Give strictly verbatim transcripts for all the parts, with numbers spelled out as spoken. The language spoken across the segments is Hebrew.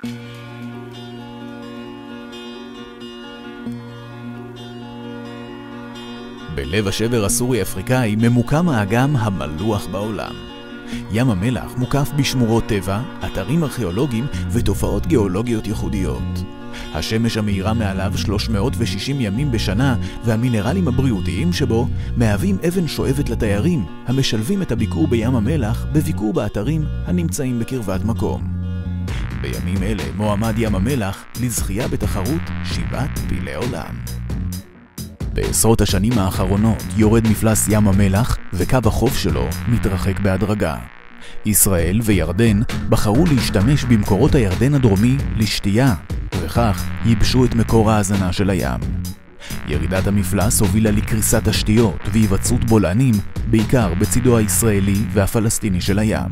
בלב השבר הסורי-אפריקאי ממוקם האגם המלוח בעולם. ים המלח מוקף בשמורות טבע, אתרים ארכיאולוגיים ותופעות גיאולוגיות ייחודיות. השמש המאירה מעליו שלוש מאות ושישים ימים בשנה והמינרלים הבריאותיים שבו מהווים אבן שואבת לתיירים המשלבים את הביקור בים המלח בביקור באתרים הנמצאים בקרבת מקום. בימים אלה מועמד ים המלח לזכייה בתחרות שבעת פילי עולם. בעשרות השנים האחרונות יורד מפלס ים המלח וקו החוף שלו מתרחק בהדרגה. ישראל וירדן בחרו להשתמש במקורות הירדן הדרומי לשתייה, וכך ייבשו את מקור ההזנה של הים. ירידת המפלס הובילה לקריסת תשתיות והיווצרות בולענים, בעיקר בצידו הישראלי והפלסטיני של הים.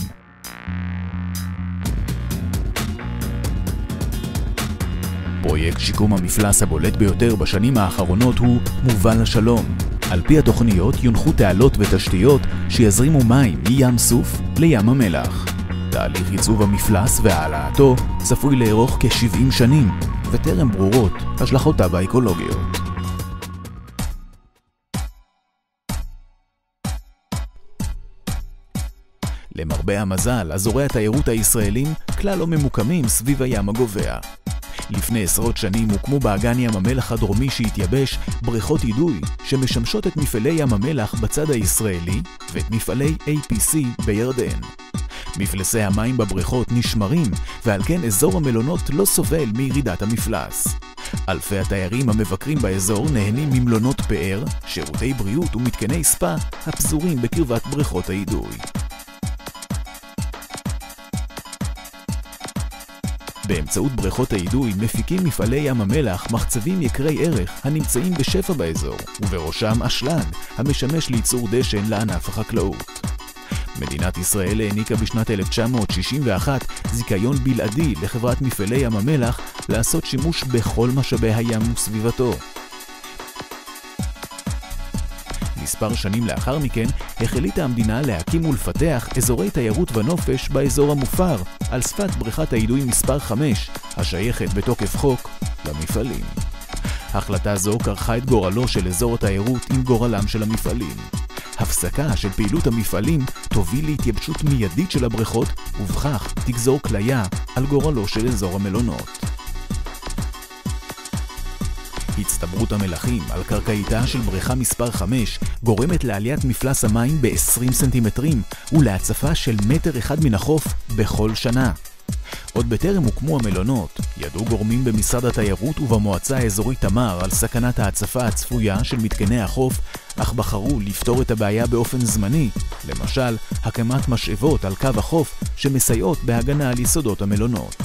פרויקט שיקום המפלס הבולט ביותר בשנים האחרונות הוא מובל לשלום. על פי התוכניות יונחו תעלות ותשתיות שיזרימו מים מים סוף לים המלח. תהליך ייצוב המפלס והעלאתו צפוי לארוך כ-שבעים שנים, וטרם ברורות השלכותיו האקולוגיות. למרבה המזל, אזורי התיירות הישראלים כלל לא ממוקמים סביב הים הגובע. לפני עשרות שנים הוקמו באגן ים המלח הדרומי שהתייבש בריכות אידוי שמשמשות את מפעלי ים המלח בצד הישראלי ואת מפעלי איי פי סי בירדן. מפלסי המים בבריכות נשמרים, ועל כן אזור המלונות לא סובל מירידת המפלס. אלפי התיירים המבקרים באזור נהנים ממלונות פאר, שירותי בריאות ומתקני ספא הפזורים בקרבת בריכות האידוי. באמצעות בריכות האידוי מפיקים מפעלי ים המלח מחצבים יקרי ערך הנמצאים בשפע באזור, ובראשם אשלג, המשמש לייצור דשן לענף החקלאות. מדינת ישראל העניקה בשנת אלף תשע מאות שישים ואחת זיכיון בלעדי לחברת מפעלי ים המלח לעשות שימוש בכל משאבי הים וסביבתו. מספר שנים לאחר מכן החליטה המדינה להקים ולפתח אזורי תיירות ונופש באזור המופר על שפת בריכת האידוי מספר חמש, השייכת בתוקף חוק למפעלים. החלטה זו כרכה את גורלו של אזור התיירות עם גורלם של המפעלים. הפסקה של פעילות המפעלים תוביל להתייבשות מיידית של הבריכות, ובכך תגזור כליה על גורלו של אזור המלונות. הצטברות המלחים על קרקעיתה של בריכה מספר חמש גורמת לעליית מפלס המים ב-עשרים סנטימטרים ולהצפה של מטר אחד מן החוף בכל שנה. עוד בטרם הוקמו המלונות, ידעו גורמים במשרד התיירות ובמועצה האזורית תמר על סכנת ההצפה הצפויה של מתקני החוף, אך בחרו לפתור את הבעיה באופן זמני, למשל הקמת משאבות על קו החוף שמסייעות בהגנה על יסודות המלונות.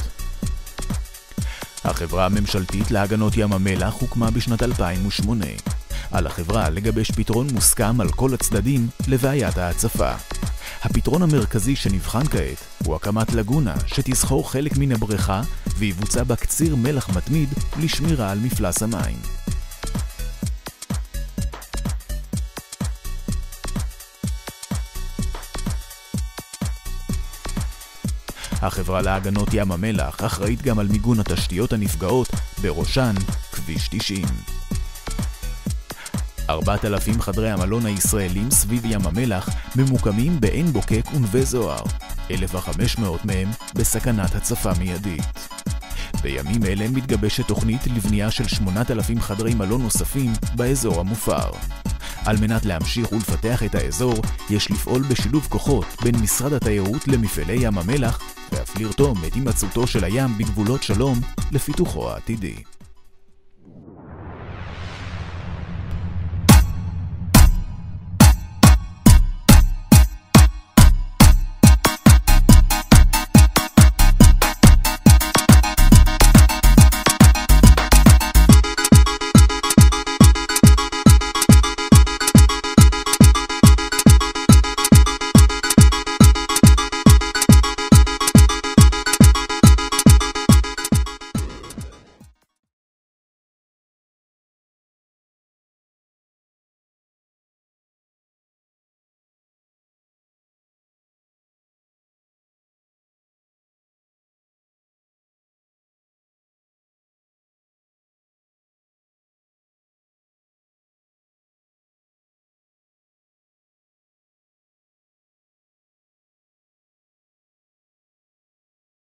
החברה הממשלתית להגנות ים המלח הוקמה בשנת אלפיים ושמונה. על החברה לגבש פתרון מוסכם על כל הצדדים לבעיית ההצפה. הפתרון המרכזי שנבחן כעת הוא הקמת לגונה שתסחור חלק מן הבריכה ויבוצע בה קציר מלח מתמיד לשמירה על מפלס המים. החברה להגנות ים המלח אחראית גם על מיגון התשתיות הנפגעות, בראשן כביש תשעים. ארבעת אלפים חדרי המלון הישראלים סביב ים המלח ממוקמים בעין בוקק ונווה זוהר, אלף וחמש מאות מהם בסכנת הצפה מיידית. בימים אלה מתגבשת תוכנית לבנייה של שמונת אלפים חדרי מלון נוספים באזור המופר. על מנת להמשיך ולפתח את האזור, יש לפעול בשילוב כוחות בין משרד התיירות למפעלי ים המלח, ואף לרתום את הימצאותו של הים בגבולות שלום לפיתוחו העתידי.